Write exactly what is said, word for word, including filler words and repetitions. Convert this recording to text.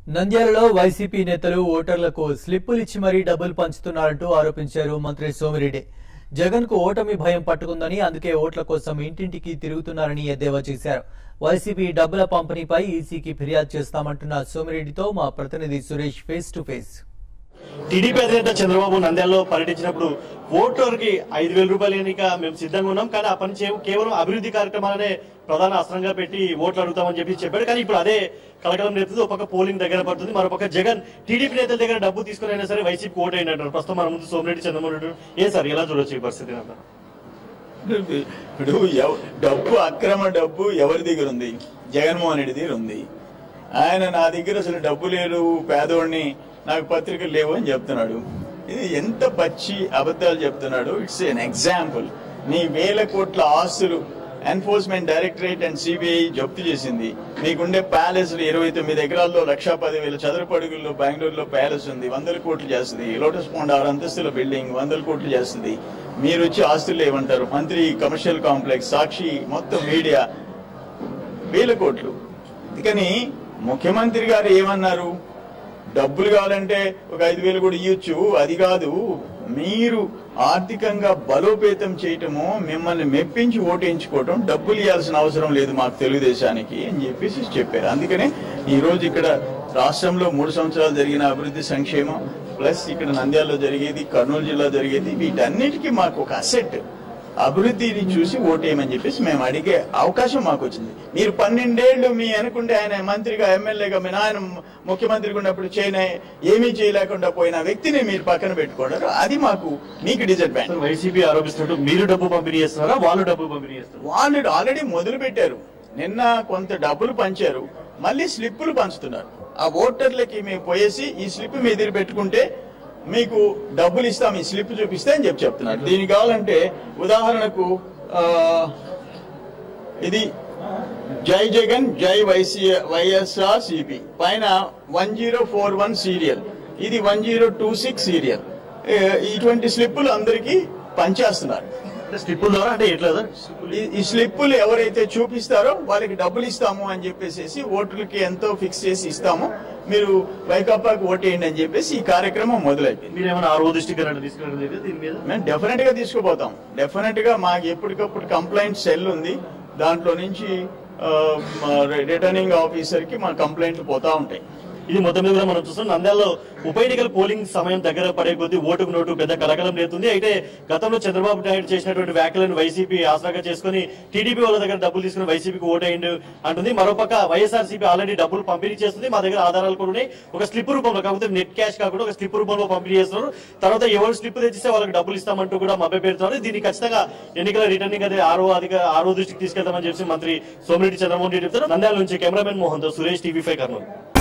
నంద్యాలలో వైసీపీ నేతలు ఓటర్లకు స్లిప్పులు ఇచ్చి మరీ డబ్బులు పంచుతున్నారంటూ ఆరోపించారు మంత్రి సోమిరెడ్డి. జగన్ కు ఓటమి భయం పట్టుకుందని, అందుకే ఓట్ల కోసం ఇంటింటికి తిరుగుతున్నారని ఎద్దేవా చేశారు. వైసీపీ డబ్బుల పంపిణీపై ఈసీకి ఫిర్యాదు చేస్తామంటున్న సోమిరెడ్డితో మా ప్రతినిధి Suresh face to face. TDP అధినేత చంద్రబాబు నంద్యాలలో పర్యటించినప్పుడు ఓటర్కి ఐదు వేల రూపాయలు ఎన్నిక మేము సిద్ధంగా ఉన్నాం, కానీ ఆ పని కేవలం అభివృద్ధి కార్యక్రమాలనే ప్రధాన అస్త్రంగా పెట్టి ఓట్లు అడుగుతామని చెప్పి చెప్పాడు. కానీ ఇప్పుడు అదే కలకలం రేపుతుంది. ఒక పక్క పోలింగ్ దగ్గర పడుతుంది, మరోపక్క జగన్ టీడీపీ నేతల దగ్గర డబ్బు తీసుకుని అయినా సరే వైసీపీ ఓటు అయిన అంటారు. ప్రస్తుతం మన ముందు సోమిరెడ్డి చంద్రబాబు రెడ్డి ఏ సార్ ఎలా చూడొచ్చు ఈ పరిస్థితి? ఇప్పుడు డబ్బు అక్రమ డబ్బు ఎవరి దగ్గర ఉంది? జగన్మోహన్ రెడ్డి దగ్గర ఉంది. ఆయన నా దగ్గర అసలు డబ్బు లేదు, పేదోడిని, నాకు పత్రికలు లేవు అని చెప్తున్నాడు. ఇది ఎంత పచ్చి అబద్ధాలు చెప్తున్నాడు. It's an example. నీ వేల కోట్ల ఆస్తులు ఎన్ఫోర్స్మెంట్ డైరెక్టరేట్ అండ్ సిబిఐ జప్తు చేసింది. మీకుండే ప్యాలెస్ ఇరవై తొమ్మిది ఎకరాల్లో లక్షా పది వేల చదరపు అడుగుల్లో బెంగళూరులో ప్యాలెస్ ఉంది, వందల కోట్లు చేస్తుంది. లోటస్ పాండ్ ఆరు అంతస్తుల బిల్డింగ్ వందల కోట్లు చేస్తుంది. మీరు వచ్చి ఆస్తులు ఏమంటారు? మంత్రి కమర్షియల్ కాంప్లెక్స్, సాక్షి, మొత్తం మీడియా వేల కోట్లు. కానీ ముఖ్యమంత్రి గారు ఏమన్నారు? డబ్బులు కావాలంటే ఒక ఐదు వేలు కూడా ఇవ్వచ్చు. అది కాదు, మీరు ఆర్థికంగా బలోపేతం చేయటము, మిమ్మల్ని మెప్పించి ఓటేయించుకోవటం, డబ్బులు ఇవ్వాల్సిన అవసరం లేదు మాకు తెలుగుదేశానికి అని చెప్పేసి చెప్పారు. అందుకనే ఈ రోజు ఇక్కడ రాష్ట్రంలో మూడు సంవత్సరాలు జరిగిన అభివృద్ధి సంక్షేమం ప్లస్ ఇక్కడ నంద్యాలలో జరిగేది, కర్నూలు జిల్లా జరిగేది, వీటన్నిటికీ మాకు ఒక అసెట్ అభివృద్ధిని చూసి ఓటేయమని చెప్పేసి మేము అడిగే అవకాశం మాకు వచ్చింది. మీరు పన్నెండేళ్లు మీ అనుకుంటే ఆయన మంత్రిగా, ఎమ్మెల్యేగా, మీ నాయన ముఖ్యమంత్రిగా ఉన్నప్పుడు చేయన ఏమీ చేయలేకుండా పోయిన వ్యక్తిని మీరు పక్కన పెట్టుకోవడం, అది మాకు మీకు డిసడ్వాంటేజ్. వైసీపీ ఆరోపిస్తున్నట్టు మీరు డబ్బు పంపిణీ చేస్తున్నారా, వాళ్ళు డబ్బు పంపిణీ చేస్తున్నారు? వాళ్ళు ఆల్రెడీ మొదలు పెట్టారు. నిన్న కొంత డబ్బులు పంచారు, మళ్ళీ స్లిప్పులు పంచుతున్నారు. ఆ ఓటర్లకి మేము పోయేసి ఈ స్లిప్ మీ ఎదురు పెట్టుకుంటే మీకు డబ్బులు ఇస్తాం, ఈ స్లిప్ చూపిస్తే అని చెప్పి చెప్తున్నారు. దీనికి కావాలంటే ఉదాహరణకు ఇది జై జగన్ జై వైసీ వైఎస్ఆర్ సిపి పైన one zero four one serial, ఇది one zero two six serial. ఇటువంటి స్లిప్పులు అందరికీ పనిచేస్తున్నారు. స్లిప్పుల ద్వారా అంటే ఎట్లా? ఈ స్లిప్పులు ఎవరైతే చూపిస్తారో వాళ్ళకి డబ్బులు ఇస్తాము అని చెప్పేసి, ఓట్లకి ఎంతో ఫిక్స్ చేసి ఇస్తాము, మీరు వైకాపాకి ఓటేయండి అని చెప్పేసి ఈ కార్యక్రమం మొదలైంది. మీరు ఏమైనా ఆరో దృష్టికి తీసుకురావడం దీని మీద? మేము డెఫినెట్ గా తీసుకుపోతాం. డెఫినెట్ గా మాకు ఎప్పటికప్పుడు కంప్లైంట్ సెల్ ఉంది, దాంట్లో నుంచి రిటర్నింగ్ ఆఫీసర్ కి మా కంప్లైంట్లు పోతా ఉంటాయి. ఇది మొత్తం మీద మనం చూస్తున్నాం. నంద్యాలలో ఉప ఎన్నికల పోలింగ్ సమయం దగ్గర పడే కొద్దీ ఓటుకు నోటు పెద్ద కలకలం లేతుంది. అయితే గతంలో చంద్రబాబు నాయుడు చేసినటువంటి వ్యాఖ్యలను వైసీపీ ఆసరాగా చేసుకుని టీడీపీ వాళ్ళ దగ్గర డబ్బులు తీసుకుని వైసీపీకి ఓటేయండి అంటుంది. మరోపక్క వైఎస్ఆర్సీపీ ఆల్రెడీ డబ్బులు పంపిణీ చేస్తుంది. మా దగ్గర ఆధారాలు కూడా ఉన్నాయి. ఒక స్లిప్ రూపంలో, కాకపోతే నెట్ క్యాష్ కాకుండా ఒక స్లిప్ రూపంలో పంపిణీ చేస్తున్నారు. తర్వాత ఎవరు స్లిప్ తెచ్చిస్తే వాళ్ళకి డబ్బులు ఇస్తామంటూ కూడా మభ్య పెడుతున్నారు. దీన్ని ఖచ్చితంగా ఎన్నికల రిటర్నింగ్ అదే ఆరో అధిక ఆరో దృష్టికి తీసుకెళ్తామని చెప్పి మంత్రి సోమిరెడ్డి చంద్రమోహన్ రెడ్డి చెప్తారు. నంద్యాల నుంచి కెమెరామెన్ మోహన్ తో సురేష్, టీవీ ఫైవ్ కర్నూలు.